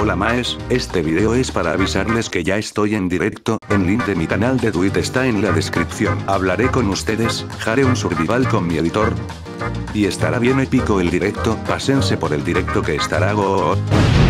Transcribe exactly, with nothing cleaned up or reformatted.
Hola maes, este video es para avisarles que ya estoy en directo, el link de mi canal de Twitch está en la descripción. Hablaré con ustedes, haré un survival con mi editor. Y estará bien épico el directo, pásense por el directo que estará go.